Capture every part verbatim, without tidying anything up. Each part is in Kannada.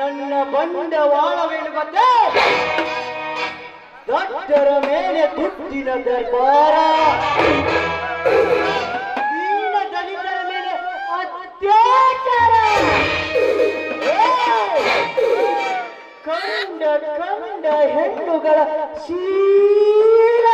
ನನ್ನ ಬಂಡವಾಳವೇನು ಗೊತ್ತೇ? ದೊಡ್ಡರ ಮೇಲೆ ದುಡ್ಡಿನ ದರ್ಬಾರ, ದೀನ ದಲಿತರ ಮೇಲೆ ಅತ್ಯಾಚಾರ, ಕಂಡ ಕಂಡ ಹೆಣ್ಣುಗಳ ಶೀಲ,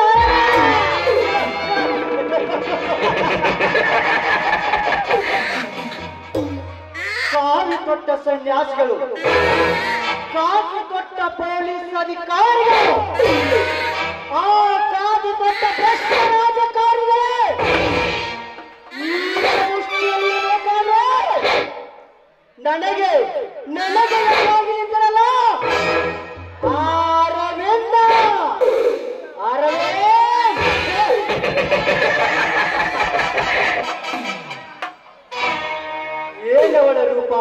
ಕಾಲು ತೊಟ್ಟ ಸನ್ಯಾಸಿಗಳು, ಕಾದು ತೊಟ್ಟ ಪೊಲೀಸ್ ಅಧಿಕಾರಿಗಳು, ಆ ಕಾದು ತೊಟ್ಟ ಭ್ರಷ್ಟ ರಾಜಕಾರಿಗಳೇ ನನಗೆ ನನಗೆ ನಿಂತರಲ್ಲ ಅರವಿಂದ ಅರವಿಂದ ಏನವಳ ರೂಪ,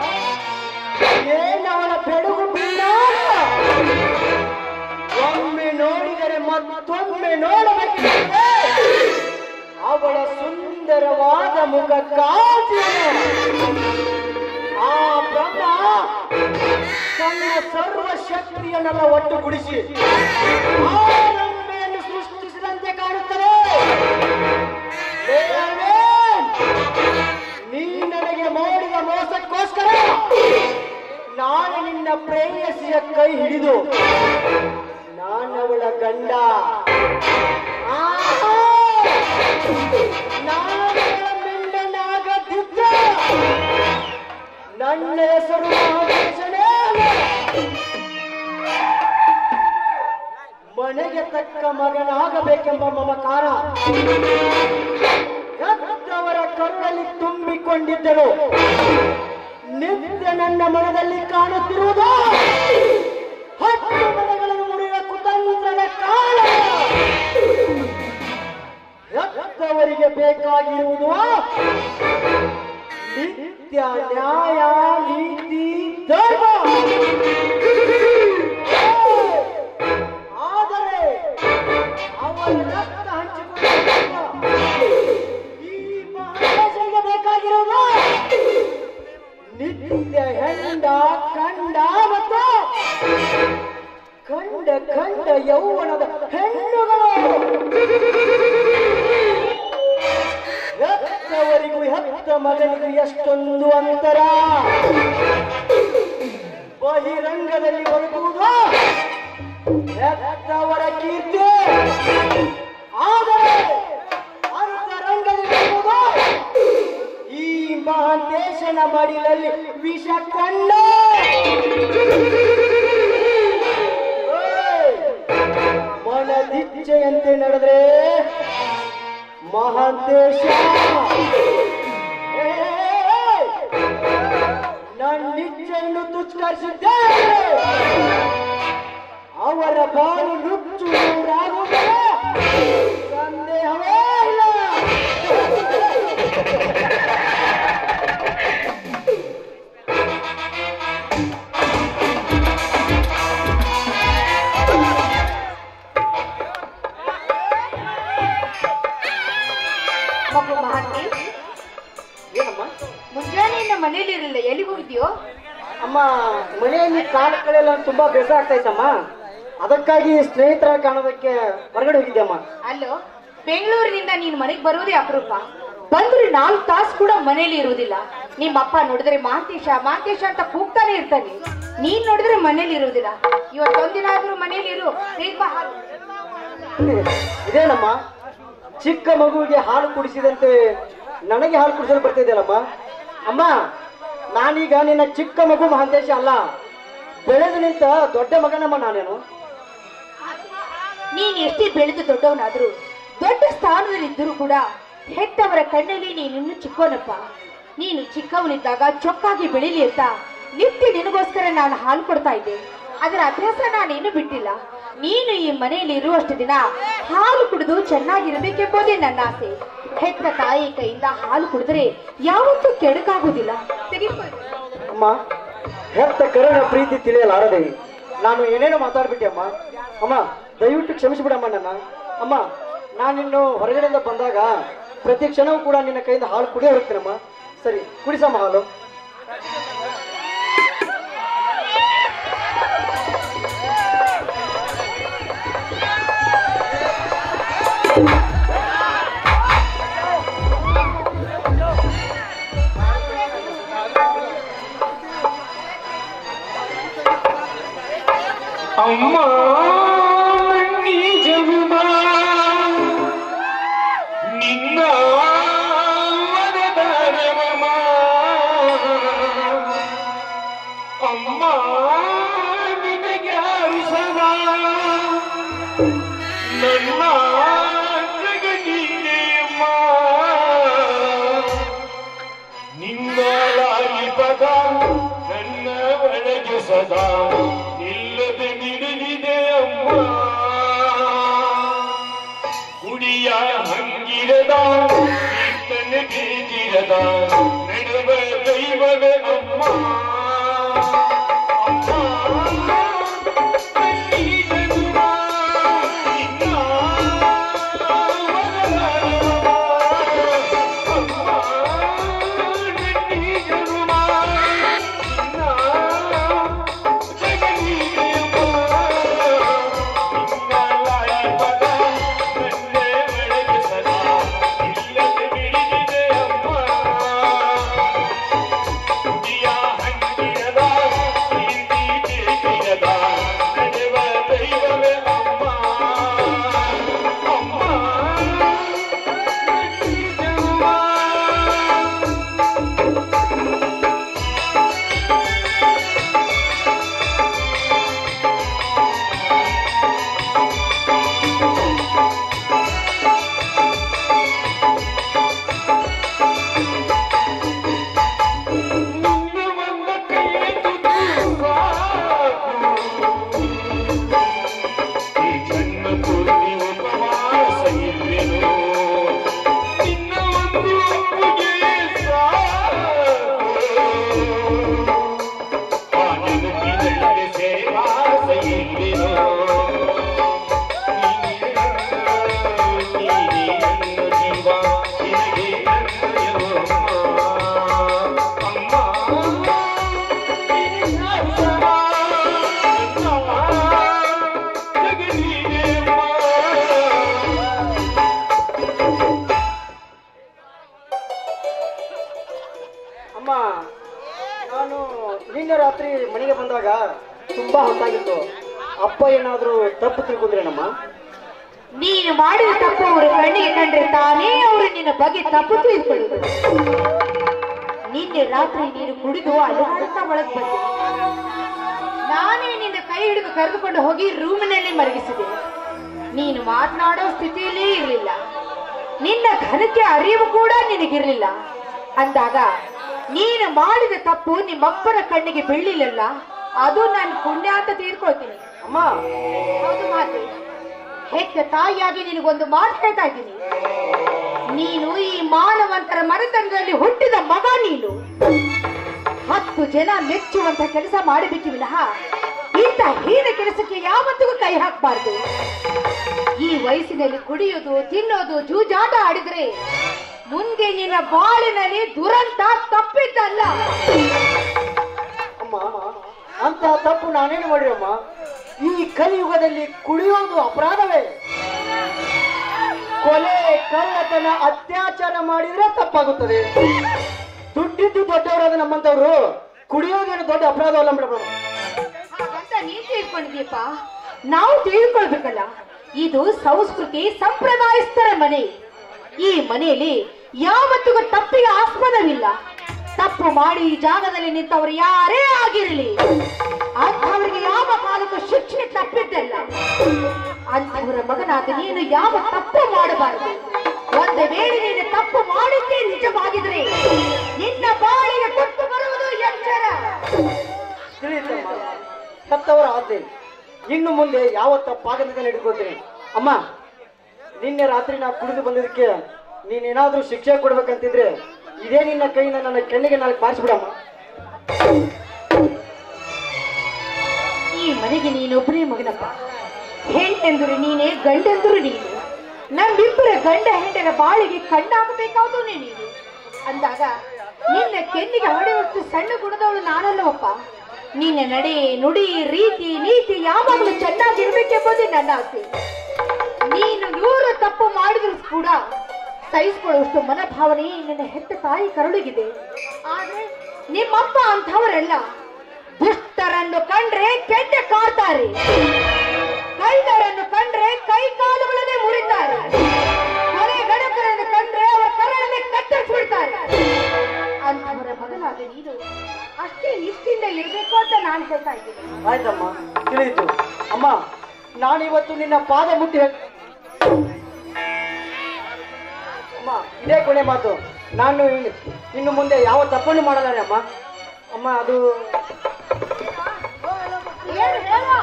ಏನವಳ ಬೆಳಗು ಬಿನ್ನಾಣ, ಒಮ್ಮೆ ನೋಡಿದರೆ ಮತ್ತೊಮ್ಮೆ ನೋಡಬೇಕಿದೆ ಅವಳ ಸುಂದರವಾದ ಮುಖ ಕಾಂತಿಯನ್ನು. ಆ ಬ್ರಹ್ಮ ತನ್ನ ಸರ್ವ ಶಕ್ತಿಯನ್ನೆಲ್ಲ ಒಟ್ಟುಗೂಡಿಸಿ ಆ ರಂಬೆಯನ್ನು ಸೃಷ್ಟಿಸಿದಂತೆ ಕಾಣುತ್ತದೆ. ನೀ ನನಗೆ ಮಾಡಿದ ಮೋಸಕ್ಕೋಸ್ಕರ ನಾನು ನಿನ್ನ ಪ್ರೇಯಸಿಯ ಕೈ ಹಿಡಿದು ನಾನವಳ ಗಂಡ, ನಾನವಳ ಮಿಂಡನಾಗದಿದ್ದ ನನ್ನ ಹೆಸರು ಮಹೇಶನೇ. ಮನೆಗೆ ತಕ್ಕ ಮಗನಾಗಬೇಕೆಂಬ ಮಮಕಾರ ಹೆತ್ತವರ ಕರುಳಲ್ಲಿ ತುಂಬಿಕೊಂಡಿದ್ದರು. ನಿತ್ಯ ನನ್ನ ಮನದಲ್ಲಿ ಕಾಣುತ್ತಿರುವುದು ಹತ್ತು ಮನೆಗಳನ್ನು ಮುರಿಯುವ ಕುತಂತ್ರದ ಕಾಲ. ಹೆತ್ತವರಿಗೆ ಬೇಕಾಗಿರುವುದು ನಿತ್ಯ ನ್ಯಾಯ, ನೀತಿ, ಧರ್ಮ. ಆದರೆ ಅವರ ರಕ್ತ ಹಂಚಿಕೊಂಡು ಈ ಮಹಾರಾಜರಿಗೆ ಬೇಕಾಗಿರುವುದು ನಿತ್ಯ ಹೆಂಡ, ಕಂಡ ಮತ್ತು ಕಂಡ ಕಂಡ ಯೌವನದ ಹೆಣ್ಣುಗಳು. ಹೆತ್ತವರಿಗೂ ಹೆತ್ತ ಮಗನಿಗೂ ಎಷ್ಟೊಂದು ಅಂತರ. ಬಹಿರಂಗದಲ್ಲಿ ಬರುವುದು ಹೆತ್ತವರ ಕೀರ್ತಿ, ಆದರೆ ಅಂತರಂಗದಲ್ಲಿ ಬರುವುದು ಈ ಮಹಾಂತೇಶನ ಮಡಿಲಲ್ಲಿ ವಿಷ ಕಂಡ. ಮನದಿಚ್ಛೆಯಂತೆ ನಡೆದ್ರೆ ಮಹಾಂತೇಶ ನನ್ನಿಚ್ಛೆಯನ್ನು ತುಚ್ಕರಿಸಿದ್ದೇನೆ. ಅವರ ಬಾಳು ನುಚ್ಚು ನೂರಾಗುತ್ತದೆ, ಸಂದೇಹವೇ ಇಲ್ಲ. ಮುಂಜಾನೆ ಮನೇಲಿ ಇರಲಿಲ್ಲ, ಎಲ್ಲಿಗೆ ಹೋಗಿದ್ಯೋ? ಅಮ್ಮ, ಮನೆಯಲ್ಲಿ ಕಾಲ ಕಳೆಯಲ್ಲ ತುಂಬಾ ಬೇಸರ ಆಗ್ತಾ ಇತ್ತಮ್ಮ, ಅದಕ್ಕಾಗಿ ಸ್ನೇಹಿತರ ಕಾಣೋದಕ್ಕೆ ಹೊರಗಡೆ ಹೋಗಿದ್ದೆ ಅಮ್ಮ. ಅಲ್ಲೋ, ಬೆಂಗಳೂರಿನಿಂದ ನೀನ್ ಮನೆಗೆ ಬರೋದೇ ಅಪರೂಪ. ಬಂದ್ರೆ ನಾಲ್ಕು ತಾಸು ಕೂಡ ಮನೇಲಿ ಇರುವುದಿಲ್ಲ. ನಿಮ್ಮಪ್ಪ ನೋಡಿದ್ರೆ ಮಾಂತೇಶ ಮಾಂತೇಶ ಅಂತ ಕೂಗ್ತಾನೆ ಇರ್ತಾನೆ, ನೀನ್ ನೋಡಿದ್ರೆ ಮನೇಲಿ ಇರುವುದಿಲ್ಲ. ಇವತ್ತೊಂದಿನ ಆದ್ರೂ ಮನೇಲಿ ಇರು. ಇದೇನಮ್ಮ, ಚಿಕ್ಕ ಮಗುವಿಗೆ ಹಾಲು ಕುಡಿಸಿದಂತೆ ನನಗೆ ಹಾಲು ಕುಡಿಸಲು ಬರ್ತಿದ್ದೇನಮ್ಮ. ಅಮ್ಮ, ನಾನೀಗ ನಿನ್ನ ಚಿಕ್ಕ ಮಗು ಮಹಾಂತೇಶ ಅಲ್ಲ, ಬೆಳೆದು ನಿಂತ ದೊಡ್ಡ ಮಗನಮ್ಮ ನಾನೇನು. ನೀನ್ ಎಷ್ಟೇ ಬೆಳೆದು ದೊಡ್ಡವನಾದ್ರೂ ದೊಡ್ಡ ಸ್ಥಾನದಲ್ಲಿ ಇದ್ದರೂ ಕೂಡ ಹೆತ್ತವರ ಕಣ್ಣಲ್ಲಿ ನೀನಿನ್ನು ಚಿಕ್ಕವನಪ್ಪ. ನೀನು ಚಿಕ್ಕವನಿದ್ದಾಗ ಚೊಕ್ಕಾಗಿ ಬೆಳಿಲಿ ಅಂತ ನಿತ್ಯ ನಿನಗೋಸ್ಕರ ನಾನು ಹಾಲು ಕೊಡ್ತಾ ಇದ್ದೆ. ಅದರ ಅಭ್ಯಾಸ ನಾನೇನು ಬಿಟ್ಟಿಲ್ಲ. ನೀನು ಈ ಮನೆಯಲ್ಲಿ ಇರುವಷ್ಟು ದಿನ ಹಾಲು ಕುಡಿದು ಚೆನ್ನಾಗಿರ್ಬೇಕೆಂಬುದೇ ನನ್ನ ಆಸೆ. ಹೆತ್ತ ತಾಯಿ ಕೈಯಿಂದ ಹಾಲು ಕುಡಿದ್ರೆ ಯಾವತ್ತೂ ಕೆಡಕಾಗುವುದಿಲ್ಲ. ಅಮ್ಮ, ಹೆತ್ತ ಕರುಣ ಪ್ರೀತಿ ತಿಳಿಯಲಾರದೆ ನಾನು ಏನೇನೋ ಮಾತಾಡ್ಬಿಟ್ಟೆ ಅಮ್ಮ. ಅಮ್ಮ, ದಯವಿಟ್ಟು ಕ್ಷಮಿಸಿಬಿಡಮ್ಮ ನನ್ನ. ಅಮ್ಮ, ನಾನಿನ್ನು ಹೊರಗಡೆಯಿಂದ ಬಂದಾಗ ಪ್ರತಿ ಕ್ಷಣವೂ ಕೂಡ ನಿನ್ನ ಕೈಯಿಂದ ಹಾಲು ಕುಡಿಯೋ ಹೋಗ್ತೀನಮ್ಮ. ಸರಿ, ಕುಡಿಸಮ್ಮ ಹಾಲು. ಅಮ್ಮ ನೀ ಜನುಮ ನಿನ್ನ ವರದಾನವಮ್ಮ ಅಮ್ಮ ನಿನಗ್ಯಾರು ಸದಾ ನನ್ನ ಜಗದೀಯಮ್ಮ ನಿನ್ನ ಲಾಲಿ ಪದ ನನ್ನ ಒಳಗೆ ಸದಾ ನಿಲ್ಲದೆ ನಿಡಲಿದೆ ಅಮ್ಮ ಕುಡಿಯ ಹಂಗಿರದ ಕೀರ್ತನೆ ಬೀಗಿರದ ನಡುವ ದೈವವೇ ಅಮ್ಮ ನಾನು ನಿನ್ನೆ ರಾತ್ರಿ ಮನೆಗೆ ಬಂದಾಗ ತುಂಬಾ ಹೊತ್ತಾಗಿತ್ತು. ಅಪ್ಪ ಏನಾದ್ರೂ ತಪ್ಪು ತಿಳ್ಕೊಂಡ್ರೇನಮ್ಮ? ನೀನು ಮಾಡಿದ ತಪ್ಪು ಅವರು ಕಣ್ಣಿಗೆ ಕಂಡ್ರೆ ತಾನೇ ಅವರು ನಿನ್ನ ಬಗ್ಗೆ ತಪ್ಪು ತಿಳ್ಕೊಳ್ಳುವುದು. ನಿನ್ನೆ ರಾತ್ರಿ ನೀನು ಕುಡಿದು ಅಲುಗಾಡುತ್ತಾ ಒಳಗೆ ಬಂದೆ. ನಾನೇ ನಿನ್ನ ಕೈ ಹಿಡಿದು ಕರೆದುಕೊಂಡು ಹೋಗಿ ರೂಮಿನಲ್ಲಿ ಮಲಗಿಸಿದೆ. ನೀನು ಮಾತನಾಡೋ ಸ್ಥಿತಿಯಲ್ಲೇ ಇರಲಿಲ್ಲ. ನಿನ್ನ ಘನತೆ ಅರಿವು ಕೂಡ ನಿನಗಿರಲಿಲ್ಲ. ಅಂದಾಗ ನೀನು ಮಾಡಿದ ತಪ್ಪು ನಿಮ್ಮಪ್ಪನ ಕಣ್ಣಿಗೆ ಬೀಳಲಿಲ್ಲ. ಅದು ನಾನು ಪುಣ್ಯ ಅಂತ ತೀರ್ಕೊಳ್ತೀನಿ. ಅಮ್ಮ, ಹೌದು ಮಾತೆ. ಹೆತ್ತ ತಾಯಿಯಾಗಿ ನಿನಗೊಂದು ಮಾತು ಹೇಳ್ತಾ ಇದ್ದೀನಿ. ನೀನು ಈ ಮಾನವಂತರ ಮನೆತನದಲ್ಲಿ ಹುಟ್ಟಿದ ಮಗ. ನೀನು ಹತ್ತು ಜನ ಮೆಚ್ಚುವಂತ ಕೆಲಸ ಮಾಡಬೇಕಿ ವಿನಃ ಇಂಥ ಹೀನ ಕೆಲಸಕ್ಕೆ ಯಾವತ್ತಿಗೂ ಕೈ ಹಾಕಬಾರ್ದು. ಈ ವಯಸ್ಸಿನಲ್ಲಿ ಕುಡಿಯೋದು, ತಿನ್ನೋದು, ಜೂಜಾಟ ಆಡಿದ್ರೆ ಮುಂದೆ ನಿನ್ನ ಬಾಳಿನಲ್ಲಿ ದುರಂತ ತಪ್ಪಿದ್ದಲ್ಲ. ಅಮ್ಮ, ಅಂತ ತಪ್ಪು ನಾನೇನು ಮಾಡಿರಮ್ಮ? ಈ ಕಲಿಯುಗದಲ್ಲಿ ಕುಡಿಯೋದು ಅಪರಾಧವೇ. ಕೊಲೆ, ಕಳ್ಳತನ, ಅತ್ಯಾಚಾರ ಮಾಡಿದ್ರೆ ತಪ್ಪಾಗುತ್ತದೆ. ದುಡ್ಡಿದ್ದು ದೊಡ್ಡವರಾದ ನಮ್ಮಂತವ್ರು ಕುಡಿಯೋದೇನು ದೊಡ್ಡ ಅಪರಾಧ ಅಲ್ಲ ಮೇಡಮ್. ಹಾಗಂತ ನೀನ್ ತಿಳ್ಕೊಂಡಿದ್ದೀಯಪ್ಪ. ನಾವು ತಿಳ್ಕೊಳ್ಬೇಕಲ್ಲ. ಇದು ಸಂಸ್ಕೃತಿ ಸಂಪ್ರದಾಯಸ್ಥರ ಮನೆ. ಈ ಮನೆಯಲ್ಲಿ ಯಾವತ್ತಿಗೂ ತಪ್ಪಿಗೆ ಆಸ್ಪದವಿಲ್ಲ. ತಪ್ಪು ಮಾಡಿ ಈ ಜಾಗದಲ್ಲಿ ನಿಂತವರು ಯಾರೇ ಆಗಿರಲಿ ಅಂಥವರಿಗೆ ಯಾವ ಕಾಲಕ್ಕೂ ಶಿಕ್ಷೆ ತಪ್ಪಿದ್ದಲ್ಲ. ಅಂಥವರ ಮಗನಾದ ನೀನು ಯಾವ ತಪ್ಪು ಮಾಡಬಾರದು. ಒಂದು ವೇಳೆ ನೀನು ತಪ್ಪು ಮಾಡಿದ್ದೇ ನಿಜವಾಗಿದ್ರೆ ನಿನ್ನ ಬಾಳಿಗೆ ಕೊಟ್ಟು ಬರುವುದು ಎಚ್ಚರ. ತಿಳಿಯುತ್ತಮ್ಮ, ಸತ್ತವರ ಆದ್ದೆ. ಇನ್ನು ಮುಂದೆ ಯಾವ ತಪ್ಪಾಗದಂತೆ ಹಿಡ್ಕೊಳ್ತೀನಿ. ಅಮ್ಮ, ನಿನ್ನೆ ರಾತ್ರಿ ನಾ ಕುಡಿದು ಬಂದಿದ್ದಕ್ಕೆ ನೀನೇನಾದ್ರೂ ಶಿಕ್ಷೆ ಕೊಡ್ಬೇಕಂತಿದ್ರೆ ಇದೇ ನಿನ್ನ ಕೈಯಿಂದ ನನ್ನ ಕಣ್ಣಿಗೆ ನಾಲ್ಕು ಬಾರಿಸ್ಬಿಡಮ್ಮ. ಈ ಮನೆಗೆ ನೀನೊಬ್ಬನೇ ಮಗನಪ್ಪ. ಹೆಣ್ಣೆಂದರು ನೀನೇ, ಗಂಡೆಂದರು ನೀನು. ನಮ್ಮಿಬ್ಬರ ಗಂಡ ಹೆಂಡರ ಬಾಳಿಗೆ ಕಣ್ಣಾಗಬೇಕಾದ್ರು ನೀನು. ಅಂದಾಗ ನಿನ್ನ ಕೆನ್ನಿಗೆ ಹೊಡೆಯುವಷ್ಟು ಸಣ್ಣ ಗುಣದವಳು ನಾನಲ್ಲವಪ್ಪ. ನಿನ್ನ ನಡೆ, ನುಡಿ, ರೀತಿ, ನೀತಿ ಯಾವಾಗಲೂ ಚೆನ್ನಾಗಿರ್ಬೇಕೆಂಬುದೇ ನನ್ನ ಆಸೆ. ನೀನು ನೂರು ತಪ್ಪು ಮಾಡಿದ್ರು ಕೂಡ ಸಹಿಸಿಕೊಳ್ಳುವಷ್ಟು ಮನೋಭಾವನೆ ನಿನ್ನ ಹೆತ್ತ ತಾಯಿ ಕರುಳಿಗಿದೆ. ಆದ್ರೆ ನಿಮ್ಮಪ್ಪ ಅಂಥವರೆಲ್ಲ ದುಷ್ಟರನ್ನು ಕಂಡ ಕಂಡ್ರೆ ಕೆಂಡ ಕಾಡ್ತಾರೆ, ಕೈದರನ್ನು ಕಂಡ್ರೆ ಕೈ ಕಾಲುಗಳನ್ನೇ ಮುರಿತಾರೆ, ಮನೆ ಗಣಕರನ್ನು ಕಂಡ್ರೆ ಅವರ ಕರಳನ್ನೇ ಕತ್ತರಿಸ್ಬಿಡ್ತಾರೆ. ಅಂತವರ ಬದಲಾದ ನೀನು ಅಷ್ಟೇ ನಿಷ್ಠೆಯಿಂದ ಇರಬೇಕು ಅಂತ ನಾನು ಹೇಳ್ತಾ ಇದ್ದೀನಿ. ಆಯ್ತಮ್ಮ, ತಿಳಿಯಿತು. ಅಮ್ಮ, ನಾನಿವತ್ತು ನಿನ್ನ ಪಾದ ಮುಟ್ಟಿ ಹೇಳ್- ಅಮ್ಮ, ಇದೇ ಕೊನೆ ಮಾತು. ನಾನು ಇನ್ನು- ಇನ್ನು ಮುಂದೆ ಯಾವ ತಪ್ಪನ್ನು ಮಾಡಲ್ಲ ಅಮ್ಮ. ಅಮ್ಮ, ಅದು ಏನು ಹೇಳೋ,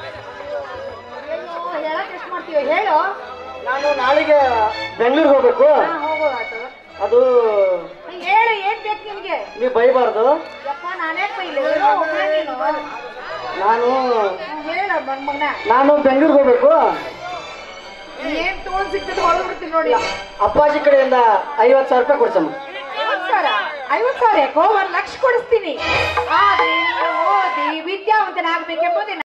ಹೇಳಕ್ ಎಷ್ಟು ಮಾಡ್ತೀವಿ ಹೇಳೋ. ನಾನು ನಾಳೆಗೆ ಬೆಂಗಳೂರಿಗೆ ಹೋಗ್ಬೇಕು. ಹೋಗೋದಾಯ್ತು, ಅದು ಹೇಳು, ಏನ್ ಬೇಕು ನಿಮ್ಗೆ? ನೀವು ಬೈಬಾರ್ದು. ಯಪ್ಪ, ನಾನೇ ಬೈಲಿ, ಏನೋ ಒಬ್ಳೆ ನೀನು. ನಾನು ಹೇಳ ಮಗನ, ನಾನು ಬೆಂಗಳೂರಿಗೆ ಹೋಗ್ಬೇಕು. ಏನ್ ತೋಳ್ ಸಿಕ್ತದೆ ಹೊರಬಿಡ್ತೀನಿ ನೋಡಿ. ಅಪ್ಪಾಜಿ ಕಡೆಯಿಂದ ಐವತ್ತು ಸಾವಿರ ರೂಪಾಯಿ ಕೊಡ್ಸಮ್ಮ. ಐವತ್ ಸಾವಿರ ಐವತ್ ಸಾವಿರ ಯಾಕೋ ಒಂದ್ ಲಕ್ಷ ಕೊಡಿಸ್ತೀನಿ. ಆದ್ರೆ ನೀನು ಓದಿ ವಿದ್ಯಾವಂತನಾಗಬೇಕೆಂಬುದೇ